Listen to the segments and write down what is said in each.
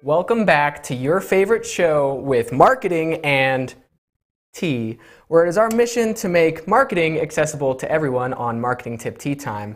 Welcome back to your favorite show with marketing and tea, where it is our mission to make marketing accessible to everyone on Marketing Tip Tea Time.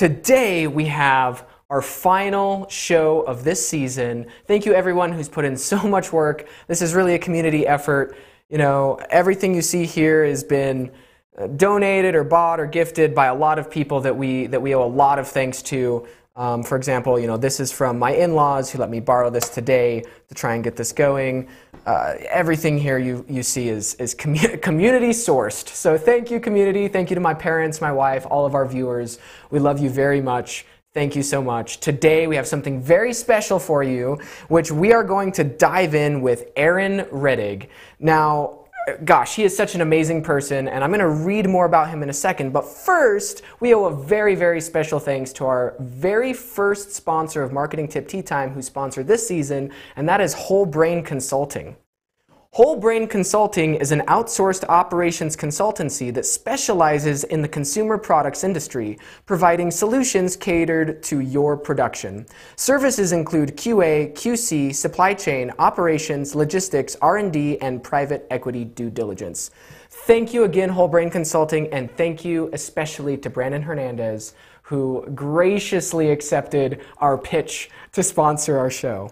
Today we have our final show of this season. Thank you everyone who's put in so much work. This is really a community effort. You know, everything you see here has been donated or bought or gifted by a lot of people that we owe a lot of thanks to. For example, you know, this is from my in-laws who let me borrow this today to try and get this going. Everything here you see is community sourced. So thank you, community. Thank you to my parents, my wife, all of our viewers. We love you very much. Thank you so much. Today we have something very special for you, which we are going to dive in with Erin Rettig. Now, gosh, he is such an amazing person, and I'm going to read more about him in a second. But first, we owe a very, very special thanks to our very first sponsor of Marketing Tip Tea Time, who sponsored this season, and that is Whole Brain Consulting. Whole Brain Consulting is an outsourced operations consultancy that specializes in the consumer products industry, providing solutions catered to your production. Services include QA, QC, supply chain, operations, logistics, R&D, and private equity due diligence. Thank you again, Whole Brain Consulting, and thank you especially to Brandon Hernandez, who graciously accepted our pitch to sponsor our show.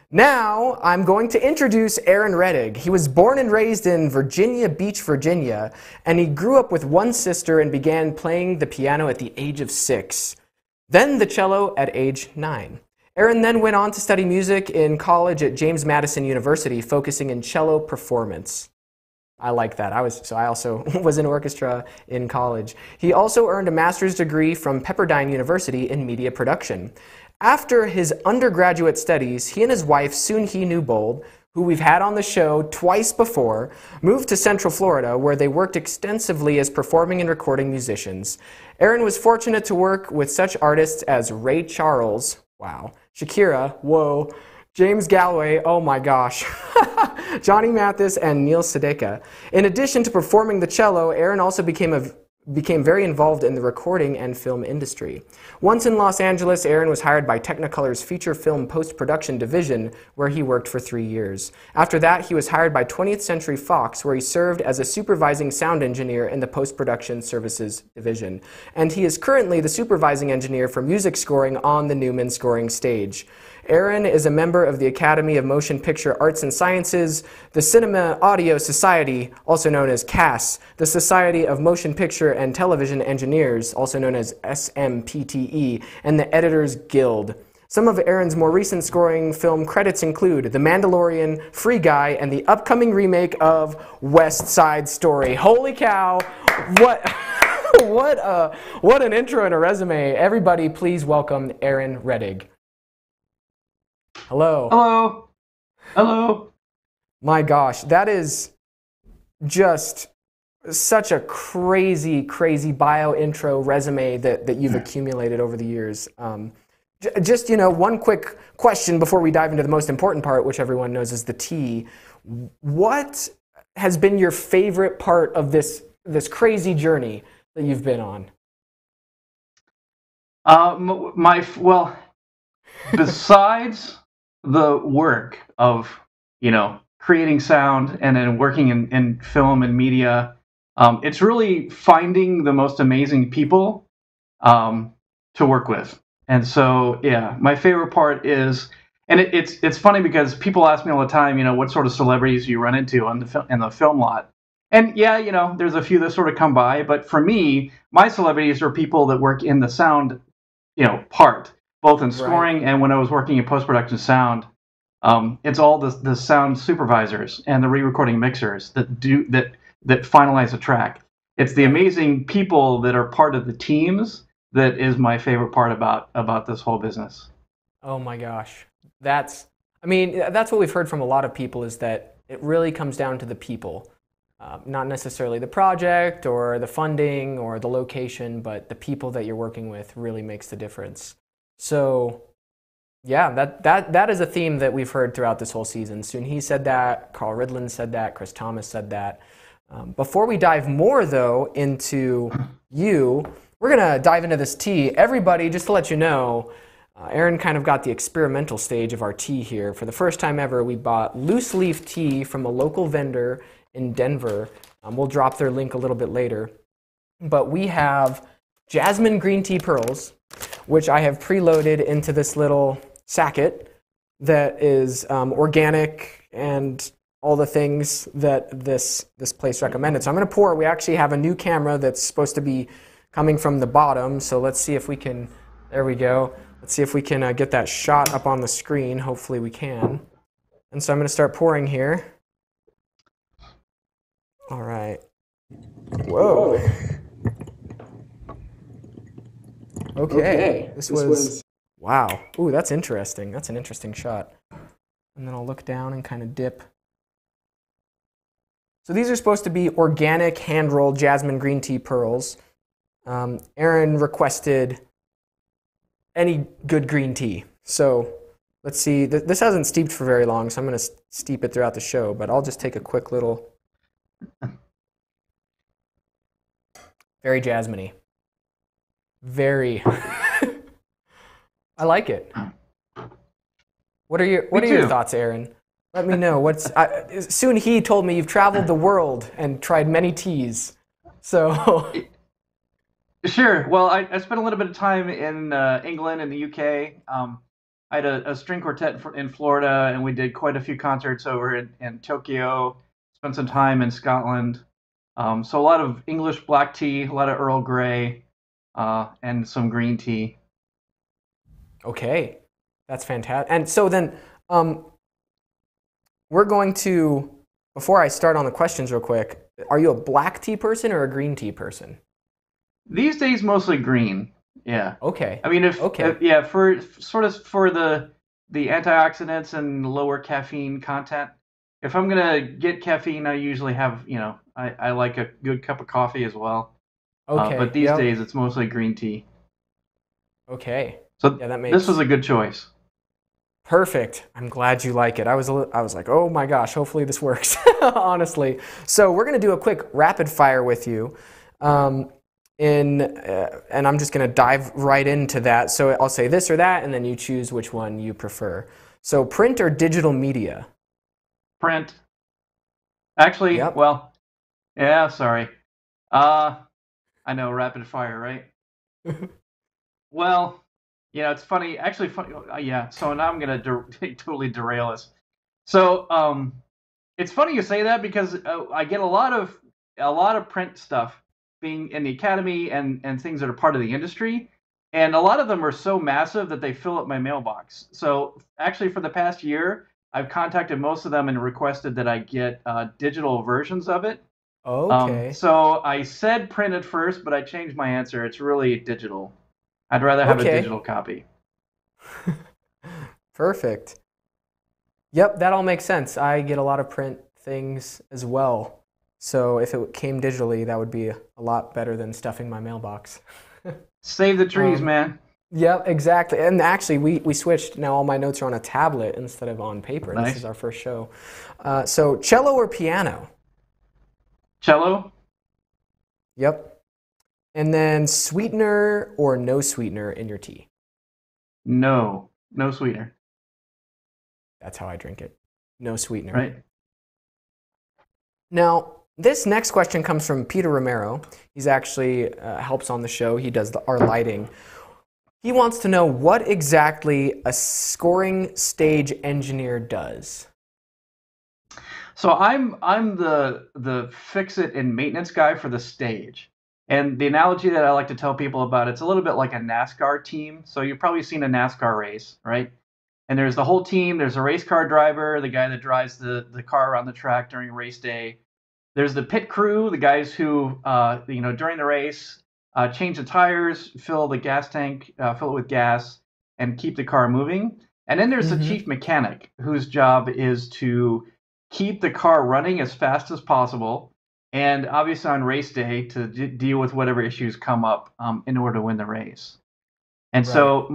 Now, I'm going to introduce Erin Rettig. He was born and raised in Virginia Beach, Virginia, and he grew up with one sister and began playing the piano at the age of 6, then the cello at age 9. Erin then went on to study music in college at James Madison University, focusing in cello performance. I like that. I also was in orchestra in college. He also earned a master's degree from Pepperdine University in media production. After his undergraduate studies, he and his wife, Soon-Hee Newbold, who we've had on the show twice before, moved to Central Florida, where they worked extensively as performing and recording musicians. Erin was fortunate to work with such artists as Ray Charles, wow, Shakira, whoa, James Galway, oh my gosh, Johnny Mathis, and Neil Sedaka. In addition to performing the cello, Erin also became very involved in the recording and film industry. Once in Los Angeles, Erin was hired by Technicolor's feature film post-production division, where he worked for 3 years. After that, he was hired by 20th Century Fox, where he served as a supervising sound engineer in the post-production services division. And he is currently the supervising engineer for music scoring on the Newman Scoring Stage. Erin is a member of the Academy of Motion Picture Arts and Sciences, the Cinema Audio Society, also known as CAS, the Society of Motion Picture and Television Engineers, also known as SMPTE, and the Editors Guild. Some of Erin's more recent scoring film credits include The Mandalorian, Free Guy, and the upcoming remake of West Side Story. Holy cow! What an intro and a resume. Everybody, please welcome Erin Rettig. Hello. Hello. Hello. My gosh, that is just such a crazy, crazy bio intro resume that you've accumulated over the years. Just, you know, one quick question before we dive into the most important part, which everyone knows is the tea. What has been your favorite part of this crazy journey that you've been on? Besides the work of, you know, creating sound and then working in film and media, it's really finding the most amazing people to work with. And so, yeah, my favorite part is, and it's funny because people ask me all the time, you know, what sort of celebrities you run into in the film lot. And yeah, you know, there's a few that sort of come by, but for me, my celebrities are people that work in the sound, you know, part. Both in scoring and when I was working in post-production sound, it's all the sound supervisors and the re-recording mixers that finalize a track. It's the amazing people that are part of the teams that is my favorite part about this whole business. Oh my gosh, that's what we've heard from a lot of people, is that it really comes down to the people, not necessarily the project or the funding or the location, but the people that you're working with really makes the difference. So, yeah, that is a theme that we've heard throughout this whole season. Soon-Hee said that, Carl Ridland said that, Chris Thomas said that. Before we dive more, though, into you, we're going to dive into this tea. Everybody, just to let you know, Erin kind of got the experimental stage of our tea here. For the first time ever, we bought loose leaf tea from a local vendor in Denver. We'll drop their link a little bit later. But we have jasmine green tea pearls, which I have preloaded into this little sacket that is organic and all the things that this place recommended. So I'm going to pour. We actually have a new camera that's supposed to be coming from the bottom. So let's see if we can, there we go. Let's see if we can get that shot up on the screen. Hopefully we can. And so I'm going to start pouring here. All right. Whoa. Okay. This was, wow. Ooh, that's interesting. That's an interesting shot. And then I'll look down and kind of dip. So these are supposed to be organic hand-rolled jasmine green tea pearls. Erin requested any good green tea. So let's see. This hasn't steeped for very long, so I'm going to steep it throughout the show. But I'll just take a quick little. Very jasmine-y. Very. I like it. What are your thoughts, Erin? Let me know. Soon he told me you've traveled the world and tried many teas. So. Sure. Well, I spent a little bit of time in England and the UK. I had a string quartet in Florida, and we did quite a few concerts over in Tokyo. Spent some time in Scotland. So a lot of English black tea, a lot of Earl Grey, and some green tea. Okay, that's fantastic. And so then we're going to, before I start on the questions real quick, are you a black tea person or a green tea person? These days, mostly green. Yeah. Okay. I mean, for the antioxidants and lower caffeine content. If I'm gonna get caffeine, I usually have, I like a good cup of coffee as well. Okay. But these days, it's mostly green tea. Okay. So yeah, this was a good choice. Perfect. I'm glad you like it. I was like, oh my gosh, hopefully this works. Honestly. So we're gonna do a quick rapid fire with you. And I'm just going to dive right into that. So I'll say this or that, and then you choose which one you prefer. So print or digital media? Print. Actually, yep. Well, yeah, sorry. I know, rapid fire, right? Well, it's funny. Actually, funny. Yeah, so now I'm going to totally derail this. So it's funny you say that because I get a lot of print stuff being in the academy and things that are part of the industry. And a lot of them are so massive that they fill up my mailbox. So actually for the past year, I've contacted most of them and requested that I get digital versions of it. Okay. So I said print at first, but I changed my answer. It's really digital. I'd rather have a digital copy. Perfect. Yep, that all makes sense. I get a lot of print things as well. So if it came digitally, that would be a lot better than stuffing my mailbox. Save the trees, man. Yep, exactly. And actually, we switched. Now all my notes are on a tablet instead of on paper. Nice. This is our first show. So cello or piano? Cello. Yep. And then sweetener or no sweetener in your tea? No sweetener. That's how I drink it. No sweetener. Right. Now, this next question comes from Peter Romero. He's actually helps on the show. He does our lighting. He wants to know what exactly a scoring stage engineer does. So I'm the fix-it and maintenance guy for the stage. And the analogy that I like to tell people about, it's a little bit like a NASCAR team. So you've probably seen a NASCAR race, right? And there's the whole team. There's a race car driver, the guy that drives the car around the track during race day. There's the pit crew, the guys who, during the race, change the tires, fill the gas tank, fill it with gas, and keep the car moving. And then there's the chief mechanic, whose job is to keep the car running as fast as possible, and obviously on race day to deal with whatever issues come up in order to win the race. And right. So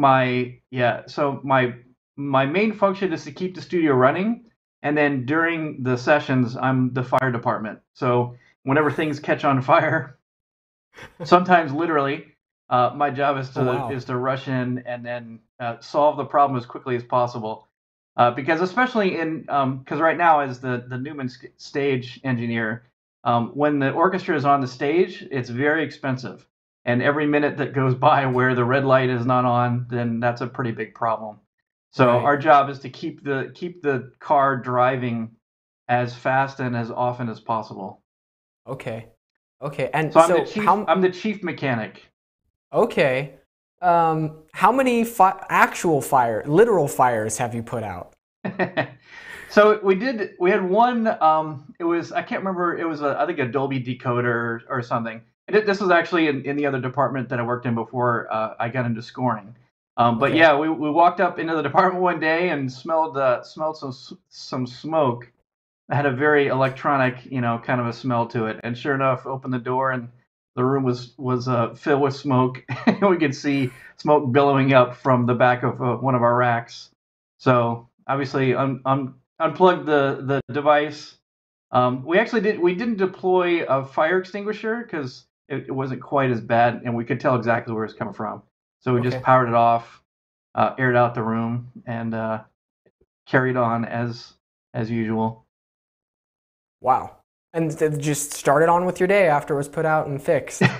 my main function is to keep the studio running. And then during the sessions, I'm the fire department. So whenever things catch on fire, sometimes literally, My job is Oh, to wow. rush in and then solve the problem as quickly as possible. Because especially in because right now as the Newman stage engineer, when the orchestra is on the stage, it's very expensive, and every minute that goes by where the red light is not on, then that's a pretty big problem. So Right. our job is to keep the car driving as fast and as often as possible. Okay. Okay. And So so how? I'm the chief mechanic. Okay. How many actual literal fires have you put out? So we had one, it was, I can't remember, it was, I think a Dolby decoder or something. And this was actually in the other department that I worked in before I got into scoring. But Okay. yeah, we walked up into the department one day and smelled some smoke. It had a very electronic, kind of a smell to it. And sure enough, opened the door and the room was filled with smoke. And we could see smoke billowing up from the back of one of our racks. So obviously, unplugged the device. We didn't deploy a fire extinguisher because it wasn't quite as bad, and we could tell exactly where it's coming from. So we just Okay. powered it off, aired out the room, and carried on as usual. Wow. And just started on with your day after it was put out and fixed.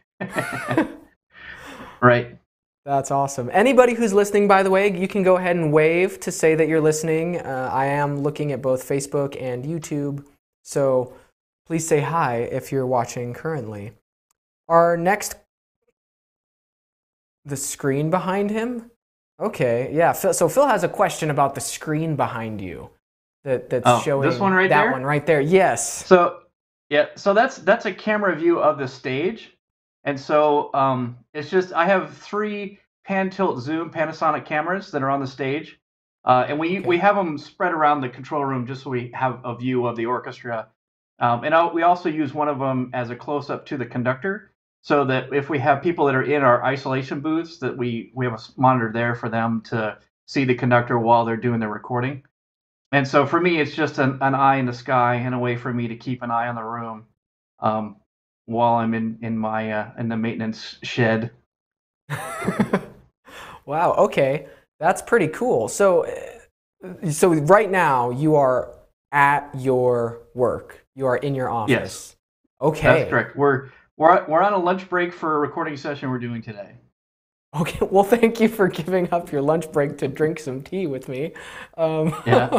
Right. That's awesome. Anybody who's listening, by the way, you can go ahead and wave to say that you're listening. I am looking at both Facebook and YouTube, so please say hi if you're watching currently. Our next, the screen behind him? Okay, yeah. So Phil has a question about the screen behind you that's Oh, this one showing right that one there. right there. Yes. So yeah, so that's a camera view of the stage, and so it's just I have three pan tilt zoom Panasonic cameras that are on the stage, and we Okay. have them spread around the control room just so we have a view of the orchestra, and we also use one of them as a close up to the conductor, so that if we have people that are in our isolation booths, that we have a monitor there for them to see the conductor while they're doing the recording. And so for me, it's just an eye in the sky and a way for me to keep an eye on the room um, while I'm in my in the maintenance shed. Wow, okay. That's pretty cool. So right now you are at your work. You are in your Yes, office. that's Okay. correct. We're on a lunch break for a recording session we're doing today. Okay. Well, thank you for giving up your lunch break to drink some tea with me. Um, Yeah.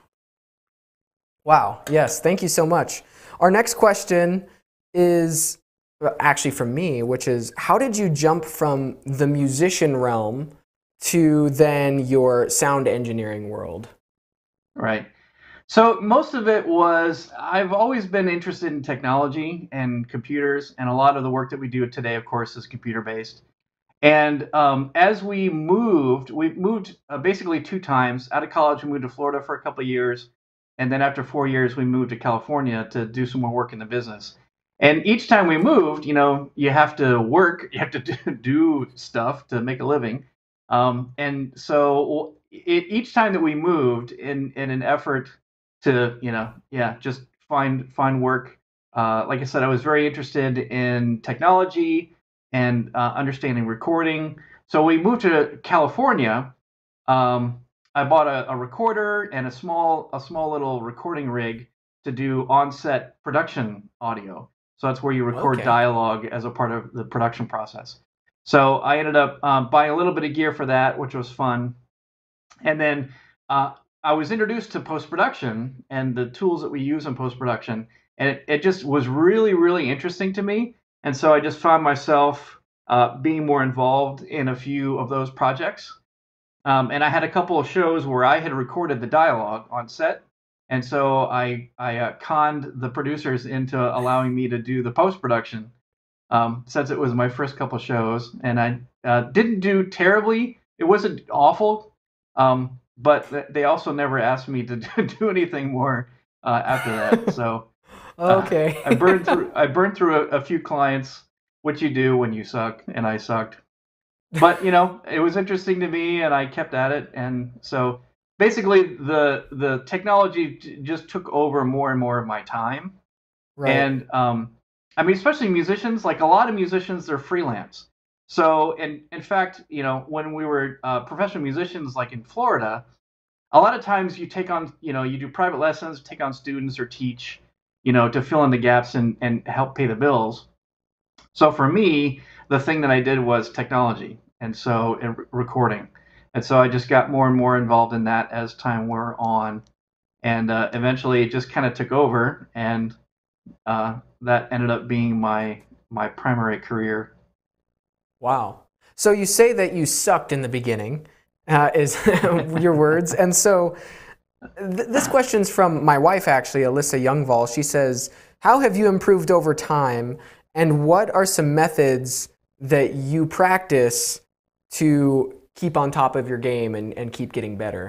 wow. Yes. Thank you so much. Our next question is actually from me, which is how did you jump from the musician realm to then your sound engineering world? Right. So most of it was I've always been interested in technology and computers, and a lot of the work that we do today, of course, is computer based. And as we moved basically two times. Out of college, we moved to Florida for a couple of years, and then after 4 years, we moved to California to do some more work in the business. And each time we moved, you have to work, you have to do stuff to make a living. And so each time that we moved, in an effort to, yeah, just find work. Like I said, I was very interested in technology and understanding recording. So we moved to California. Um, I bought a recorder and a small little recording rig to do on-set production audio. So that's where you record Okay. dialogue as a part of the production process. So I ended up buying a little bit of gear for that, which was fun. And then uh, I was introduced to post production and the tools that we use in post production, and it just was really, really interesting to me. And so I just found myself being more involved in a few of those projects. And I had a couple of shows where I had recorded the dialogue on set. And so I conned the producers into allowing me to do the post production, since it was my first couple shows, and I didn't do terribly. It wasn't awful, but they also never asked me to do anything more after that. So Okay. I burned through a few clients, which you do when you suck, and I sucked. But it was interesting to me, and I kept at it, and so basically the technology just took over more and more of my time. Right. And I mean, especially musicians, like a lot of musicians, they're freelance. So, in fact, when we were professional musicians, like in Florida, a lot of times you take on, you do private lessons, take on students or teach, to fill in the gaps and help pay the bills. So for me, the thing that I did was technology, and so recording, and so I just got more and more involved in that as time wore on, and eventually it just kind of took over, and that ended up being my primary career. Wow. So you say that you sucked in the beginning, is your words. And so this question's from my wife, actually, Alyssa Youngval. She says, how have you improved over time, and what are some methods that you practice to keep on top of your game and keep getting better?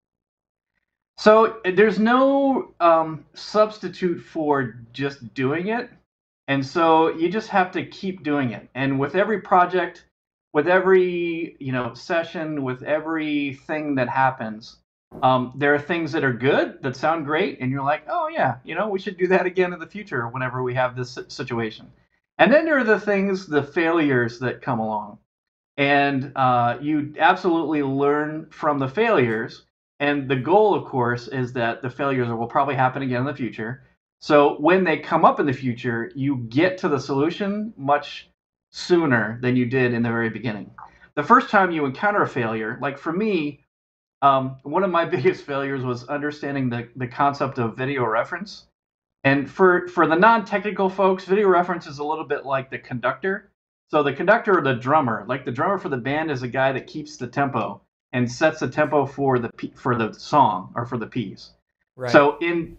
So there's no substitute for just doing it. And so you just have to keep doing it. And with every project, with every session, with everything that happens, there are things that are good that sound great, and you're like, oh yeah, we should do that again in the future whenever we have this situation. And then there are the things, the failures that come along, and you absolutely learn from the failures. And the goal, of course, is that the failures will probably happen again in the future. So when they come up in the future, you get to the solution much sooner than you did in the very beginning. The first time you encounter a failure, like for me, one of my biggest failures was understanding the concept of video reference. And for the non-technical folks, video reference is a little bit like the conductor. So the conductor or the drummer, like the drummer for the band, is a guy that keeps the tempo and sets the tempo for the song or for the piece. Right. So in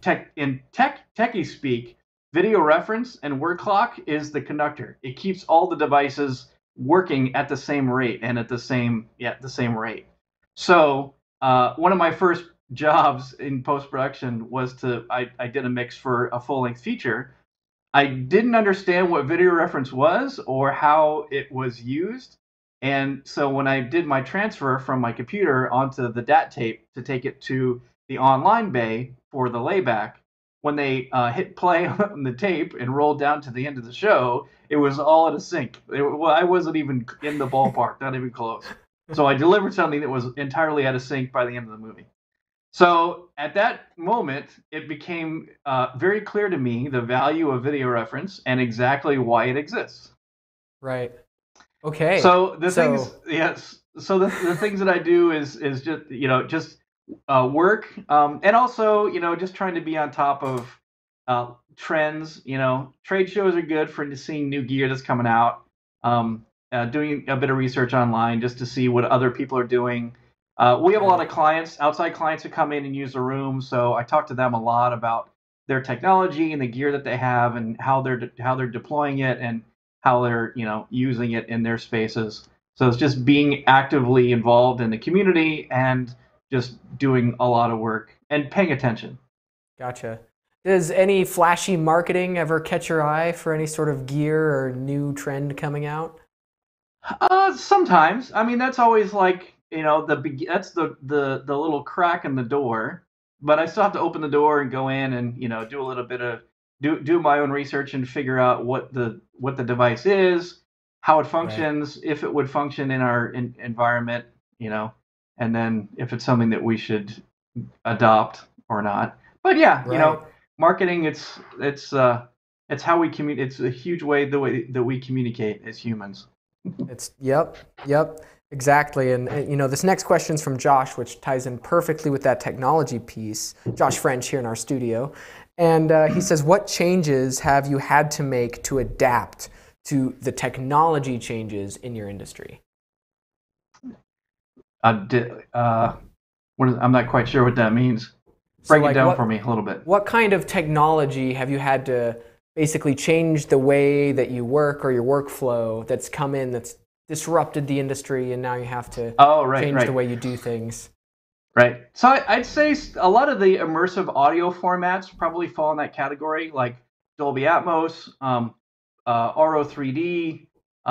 techie speak, video reference and word clock is the conductor. It keeps all the devices working at the same rate and at the same rate. So one of my first jobs in post production was I did a mix for a full length feature. I didn't understand what video reference was or how it was used. And so when I did my transfer from my computer onto the DAT tape to take it to the online bay for the layback, when they hit play on the tape and rolled down to the end of the show, it was all out of sync. I wasn't even in the ballpark, not even close. So I delivered something that was entirely out of sync by the end of the movie. So at that moment, it became very clear to me the value of video reference and exactly why it exists. Right. Okay. So the things, yes. So the things that I do is just work, and also just trying to be on top of trends. Trade shows are good for seeing new gear that's coming out. Doing a bit of research online just to see what other people are doing. We have a lot of clients, outside clients, who come in and use the room, so I talk to them a lot about their technology and the gear that they have and how they're deploying it and how they're using it in their spaces. So it's just being actively involved in the community and just doing a lot of work and paying attention. Gotcha. Does any flashy marketing ever catch your eye for any sort of gear or new trend coming out? Sometimes. I mean, that's always like that's the little crack in the door. But I still have to open the door and go in and do a little bit of do my own research and figure out what the device is, how it functions, right, if it would function in our environment, and then if it's something that we should adopt or not. But yeah, right, marketing, it's how we communicate. It's a huge way that we communicate as humans. Yep, exactly. And this next question's from Josh, which ties in perfectly with that technology piece. Josh French here in our studio. And he says, what changes have you had to make to adapt to the technology changes in your industry? I'm not quite sure what that means. Break it down for me a little bit. What kind of technology have you had to basically change the way that you work or your workflow that's come in that's disrupted the industry, and now you have to change the way you do things? Right. So I'd say a lot of the immersive audio formats probably fall in that category, like Dolby Atmos, RO3D,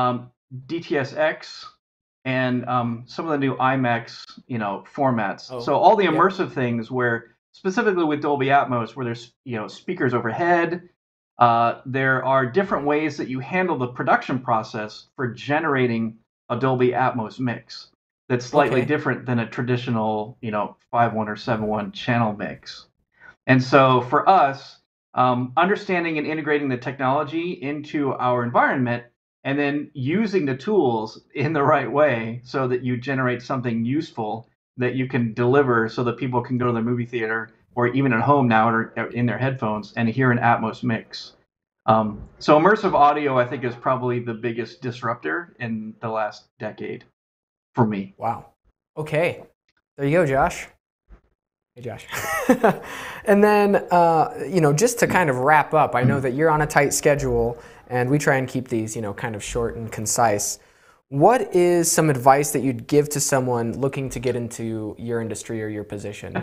DTSX, and some of the new IMAX, formats. So all the immersive things where, specifically with Dolby Atmos, where there's speakers overhead, there are different ways that you handle the production process for generating a Dolby Atmos mix that's slightly different than a traditional, 5.1 or 7.1 channel mix. And so for us, understanding and integrating the technology into our environment and then using the tools in the right way so that you generate something useful that you can deliver so that people can go to the movie theater or even at home now or in their headphones and hear an Atmos mix. So immersive audio, I think, is probably the biggest disruptor in the last decade for me. Wow. Okay. There you go, Josh. Hey, Josh. And then, just to kind of wrap up, I know that you're on a tight schedule, and we try and keep these, kind of short and concise. What is some advice that you'd give to someone looking to get into your industry or your position?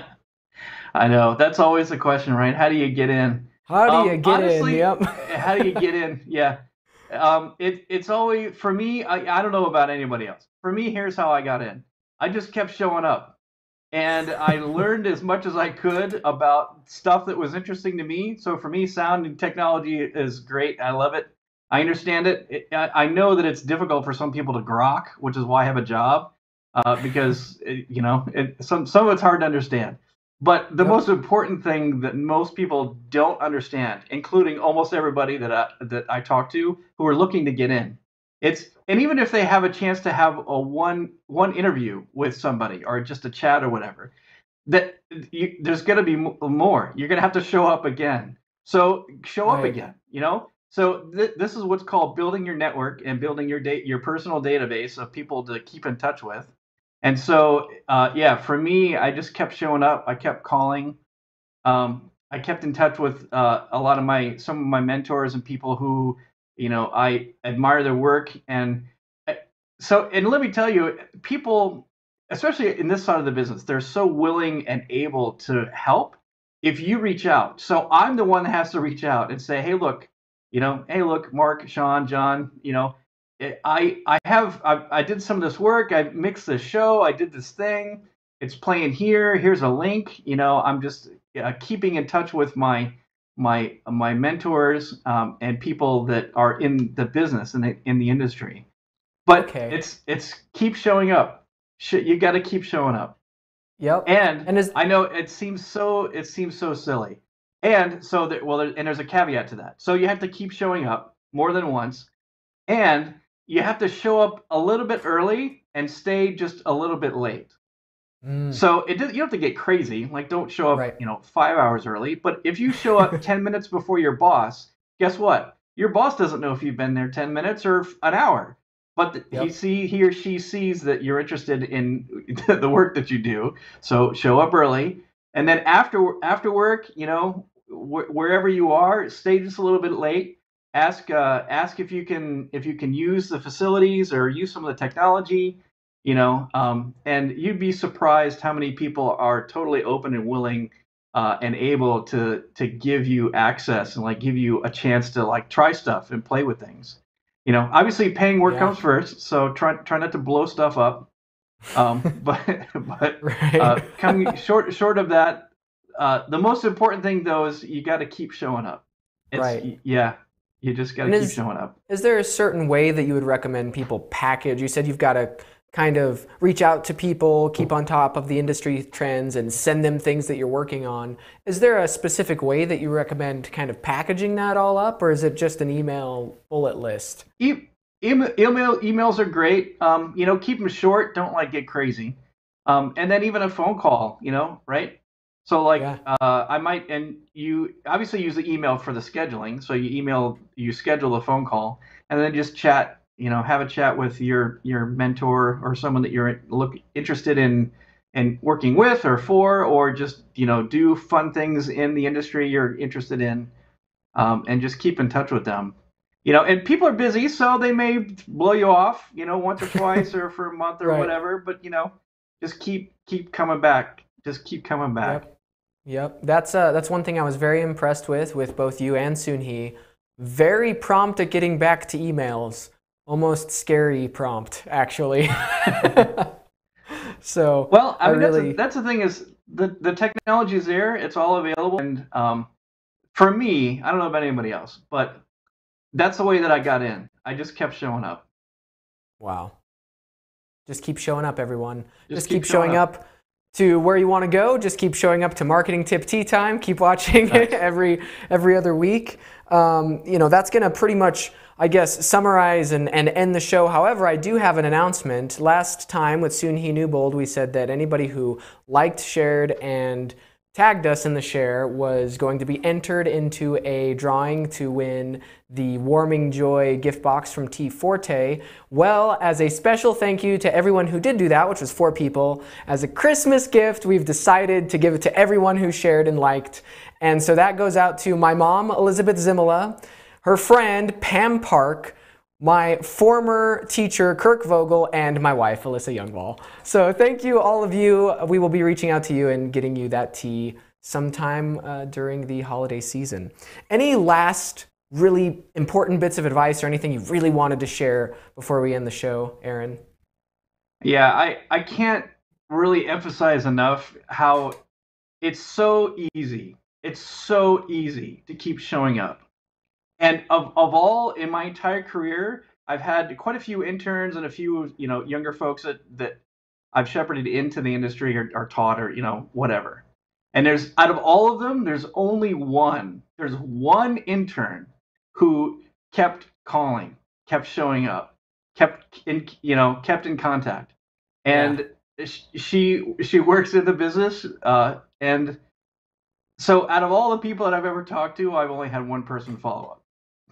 I know. That's always the question, right? How do you get in? How do you get in? Yep. How do you get in? Yeah. It's always, for me, I don't know about anybody else. For me, here's how I got in. I just kept showing up. And I learned as much as I could about stuff that was interesting to me. So for me, sound and technology is great. I love it. I understand it. I know that it's difficult for some people to grok, which is why I have a job, because some of it's hard to understand. But the most important thing that most people don't understand, including almost everybody that I talk to who are looking to get in, and even if they have a chance to have a one interview with somebody or just a chat or whatever, there's going to be more. You're going to have to show up again. So show up again. So this is what's called building your network and building your personal database of people to keep in touch with. And so, for me, I just kept showing up. I kept calling. I kept in touch with a lot of some of my mentors and people who, I admire their work. And let me tell you, people, especially in this side of the business, they're so willing and able to help if you reach out. So I'm the one that has to reach out and say, hey, look, Mark, Sean, John, I did some of this work. I mixed this show. I did this thing. It's playing here. Here's a link. I'm just keeping in touch with my mentors and people that are in the business and in the industry. But it's keep showing up. You got to keep showing up. Yep. And I know it seems so silly. And so there's a caveat to that. So you have to keep showing up more than once, and you have to show up a little bit early and stay just a little bit late. So you don't have to get crazy. Like, don't show up, 5 hours early. But if you show up 10 minutes before your boss, guess what? Your boss doesn't know if you've been there 10 minutes or an hour. But he or she sees that you're interested in the work that you do. So show up early, and then after work, wherever you are, stay just a little bit late. Ask if you can use the facilities or use some of the technology, and you'd be surprised how many people are totally open and willing and able to give you access and give you a chance to try stuff and play with things. Obviously paying work comes first, so try not to blow stuff up. But coming short of that, the most important thing though is you got to keep showing up. You just got to keep showing up. Is there a certain way that you would recommend people package? You said you've got to kind of reach out to people, keep on top of the industry trends, and send them things that you're working on. Is there a specific way that you recommend kind of packaging that all up, or is it just an email bullet list? Emails are great. Keep them short. Don't get crazy. And then even a phone call, right? So I might, and you obviously use the email for the scheduling. So you schedule a phone call, and then just chat. Have a chat with your mentor or someone that you're interested in working with or for, or just do fun things in the industry you're interested in, and just keep in touch with them. And people are busy, so they may blow you off, once or twice or for a month or whatever. But just keep coming back. Just keep coming back. Yep. That's one thing I was very impressed with both you and Soon-Hee. Very prompt at getting back to emails. Almost scary prompt, actually. So I mean, that's the thing is the technology is there. It's all available, and for me, I don't know about anybody else, but that's the way that I got in. I just kept showing up. Wow. Just keep showing up, everyone. Just keep showing up to where you want to go. Just keep showing up to Marketing Tip Tea Time. Keep watching every other week. That's going to pretty much, I guess, summarize and end the show. However, I do have an announcement. Last time with Soon He Newbold, we said that anybody who liked, shared, and tagged us in the share was going to be entered into a drawing to win the Warming Joy gift box from T Forte. Well, as a special thank you to everyone who did do that, which was 4 people, as a Christmas gift, we've decided to give it to everyone who shared and liked. And so that goes out to my mom, Elizabeth Zimala, her friend, Pam Park, my former teacher, Kirk Vogel, and my wife, Alyssa Youngwall. So thank you, all of you. We will be reaching out to you and getting you that tea sometime during the holiday season. Any last really important bits of advice or anything you really wanted to share before we end the show, Erin? Yeah, I can't really emphasize enough how it's so easy. It's so easy to keep showing up. And of all in my entire career, I've had quite a few interns and a few younger folks that I've shepherded into the industry or taught or whatever. And there's out of all of them, there's only one. There's one intern who kept calling, kept showing up, kept in contact, and she works in the business. And so out of all the people that I've ever talked to, I've only had one person follow up.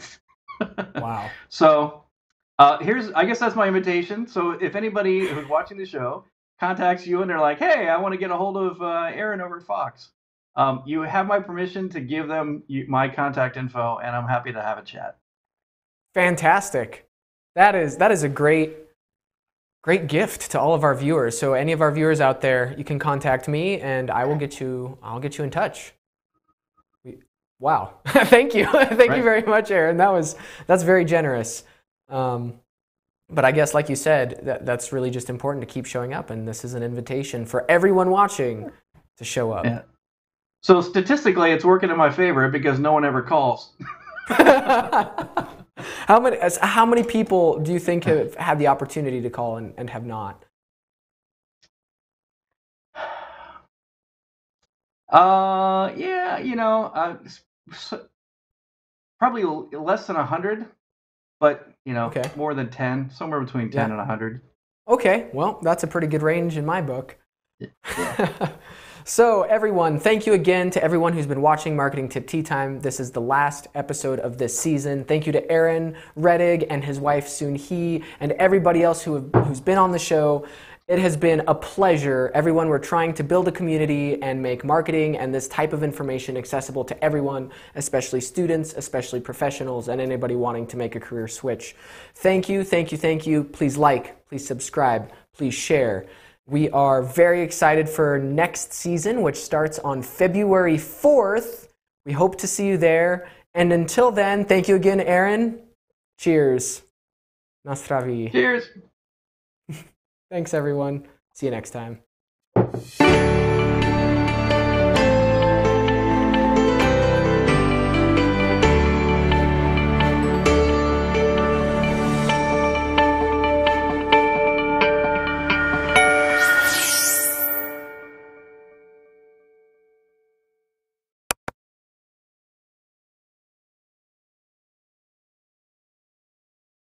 Wow. So I guess that's my invitation. So if anybody who's watching the show contacts you and they're like, hey, I want to get a hold of Erin over at Fox, you have my permission to give them my contact info, and I'm happy to have a chat. Fantastic. That is a great gift to all of our viewers. So any of our viewers out there, you can contact me and I'll get you in touch. Wow. Thank you. Thank you very much, Erin. That's very generous. But I guess, like you said, that's really just important to keep showing up. And this is an invitation for everyone watching to show up. Yeah. So statistically, it's working in my favor because no one ever calls. How many people do you think have had the opportunity to call and have not? Probably less than 100, but Okay. more than 10, somewhere between 10 and 100. Okay, well, that's a pretty good range in my book. Yeah. So everyone, thank you again to everyone who's been watching Marketing Tip Tea Time. This is the last episode of this season. Thank you to Erin Rettig and his wife Soon He and everybody else who's been on the show. It has been a pleasure. Everyone, we're trying to build a community and make marketing and this type of information accessible to everyone, especially students, especially professionals, and anybody wanting to make a career switch. Thank you, thank you, thank you. Please like, please subscribe, please share. We are very excited for next season, which starts on February 4th. We hope to see you there. And until then, thank you again, Erin. Cheers. Na zdraví. Cheers. Thanks, everyone. See you next time.